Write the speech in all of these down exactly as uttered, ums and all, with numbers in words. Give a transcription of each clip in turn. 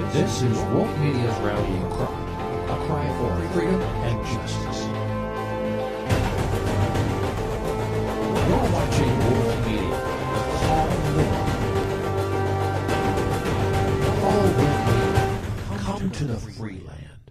This is Woke Media's rallying cry, a cry for freedom and justice. You're watching Woke Media, the call war. Follow Woke Media, come to the free land.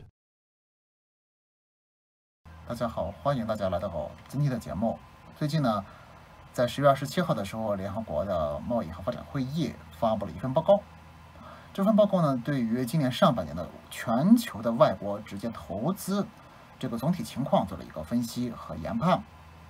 大家好，欢迎大家来到今天的节目。最近呢，在十月二十七号的时候，联合国的贸易和发展会议发布了一份报告。这份报告呢，对于今年上半年的全球的外国直接投资这个总体情况做了一个分析和研判。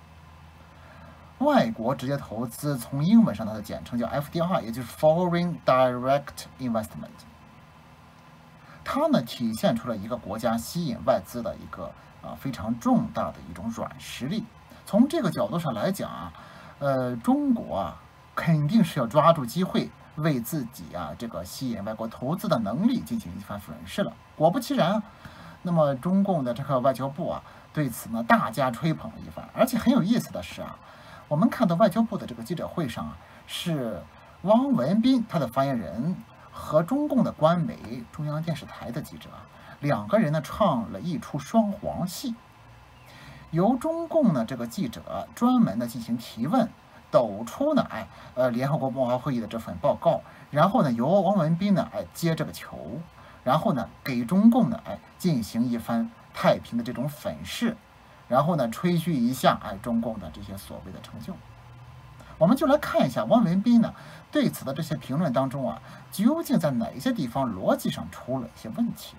外国直接投资从英文上它的简称叫 F D I， 也就是 Foreign Direct Investment。它呢体现出了一个国家吸引外资的一个啊非常重大的一种软实力。从这个角度上来讲啊，呃，中国啊肯定是要抓住机会，为自己啊这个吸引外国投资的能力进行一番审视了。果不其然啊，那么中共的这个外交部啊对此呢大加吹捧了一番。而且很有意思的是啊，我们看到外交部的这个记者会上啊，是汪文斌他的发言人和中共的官媒中央电视台的记者两个人呢唱了一出双簧戏。由中共呢这个记者专门的进行提问，抖出呢哎呃联合国贸发会议的这份报告，然后呢由汪文斌呢哎接这个球，然后呢给中共呢哎进行一番太平的这种粉饰，然后呢吹嘘一下哎中共的这些所谓的成就。我们就来看一下汪文斌呢对此的这些评论当中啊，究竟在哪些地方逻辑上出了一些问题。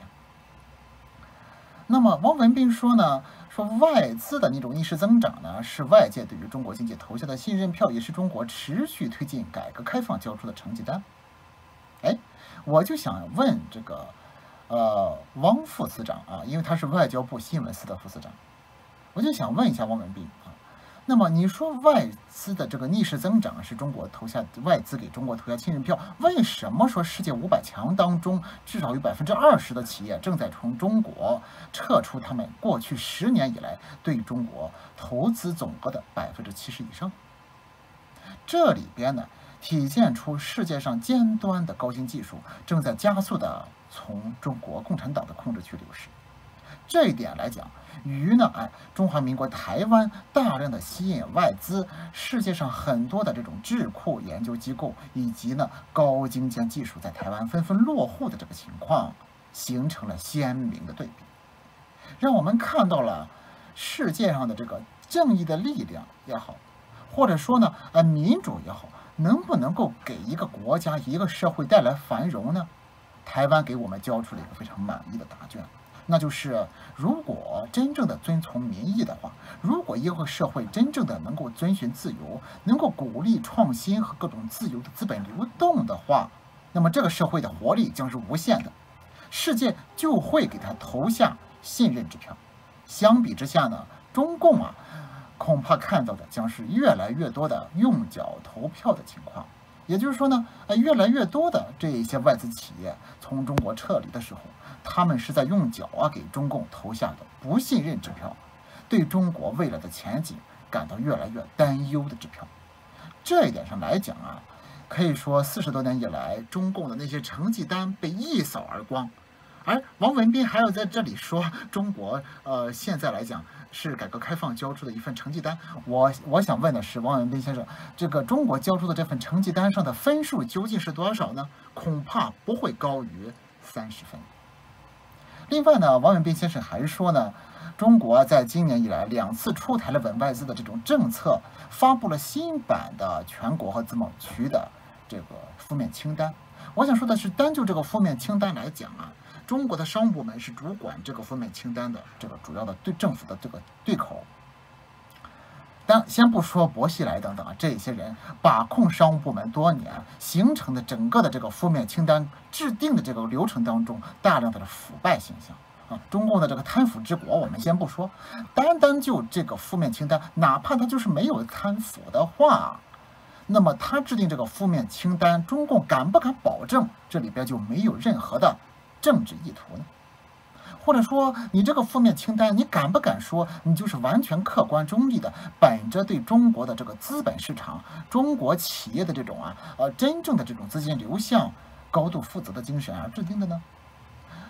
那么汪文斌说呢，说外资的那种逆势增长呢，是外界对于中国经济投下的信任票，也是中国持续推进改革开放交出的成绩单。哎，我就想问这个呃汪副司长啊，因为他是外交部新闻司的副司长，我就想问一下汪文斌啊，那么你说外资的这个逆势增长是中国投下外资给中国投下信任票，为什么说世界五百强当中至少有百分之二十的企业正在从中国撤出他们过去十年以来对中国投资总额的百分之七十以上？这里边呢体现出世界上尖端的高新技术正在加速的从中国共产党的控制区流失。这一点来讲，与呢哎中华民国台湾大量的吸引外资，世界上很多的这种智库研究机构以及呢高精尖技术在台湾纷纷落户的这个情况，形成了鲜明的对比，让我们看到了世界上的这个正义的力量也好，或者说呢呃民主也好，能不能够给一个国家一个社会带来繁荣呢？台湾给我们交出了一个非常满意的答卷。那就是如果真正的遵从民意的话，如果一个社会真正的能够遵循自由，能够鼓励创新和各种自由的资本流动的话，那么这个社会的活力将是无限的，世界就会给他投下信任支票。相比之下呢，中共啊恐怕看到的将是越来越多的用脚投票的情况。也就是说呢，呃，越来越多的这一些外资企业从中国撤离的时候，他们是在用脚啊给中共投下的不信任支票，对中国未来的前景感到越来越担忧的支票。这一点上来讲啊，可以说四十多年以来，中共的那些成绩单被一扫而光。而王文斌还要在这里说中国呃现在来讲是改革开放交出的一份成绩单。我我想问的是，王文斌先生，这个中国交出的这份成绩单上的分数究竟是多少呢？恐怕不会高于三十分。另外呢，王文斌先生还说呢，中国在今年以来两次出台了稳外资的这种政策，发布了新版的全国和自贸区的这个负面清单。我想说的是，单就这个负面清单来讲啊，中国的商务部门是主管这个负面清单的这个主要的对政府的这个对口。但先不说薄熙来等等啊，这些人把控商务部门多年，形成的整个的这个负面清单制定的这个流程当中，大量的腐败现象啊，中共的这个贪腐之国我们先不说，单单就这个负面清单，哪怕他就是没有贪腐的话，那么他制定这个负面清单，中共敢不敢保证这里边就没有任何的政治意图呢？或者说你这个负面清单，你敢不敢说你就是完全客观中立的，本着对中国的这个资本市场、中国企业的这种啊呃真正的这种资金流向高度负责的精神而制定的呢？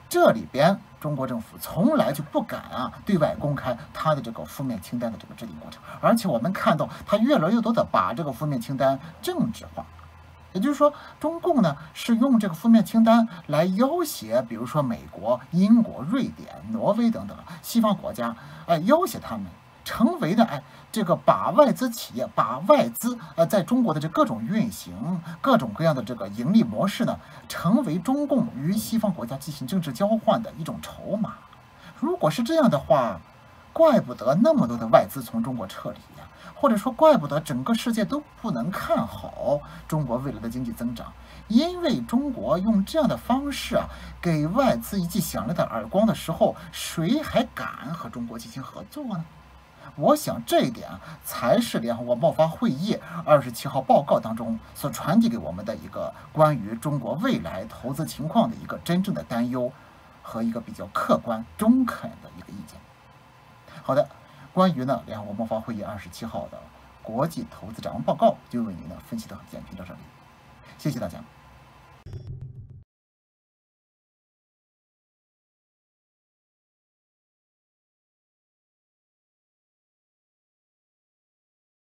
这里边中国政府从来就不敢啊对外公开它的这个负面清单的这个制定过程，而且我们看到它越来越多的把这个负面清单政治化。也就是说，中共呢是用这个负面清单来要挟，比如说美国、英国、瑞典、挪威等等西方国家，哎，要挟他们，成为呢，哎，这个把外资企业、把外资呃在中国的这各种运行、各种各样的这个盈利模式呢，成为中共与西方国家进行政治交换的一种筹码。如果是这样的话，怪不得那么多的外资从中国撤离呀。或者说，怪不得整个世界都不能看好中国未来的经济增长，因为中国用这样的方式啊，给外资一记响亮的耳光的时候，谁还敢和中国进行合作呢？我想这一点啊，才是联合国贸发会议二十七号报告当中所传递给我们的一个关于中国未来投资情况的一个真正的担忧和一个比较客观中肯的一个意见。好的。关于呢联合国贸发会议二十七号的国际投资展望报告，就为您呢分析的很简评到这里，谢谢大家。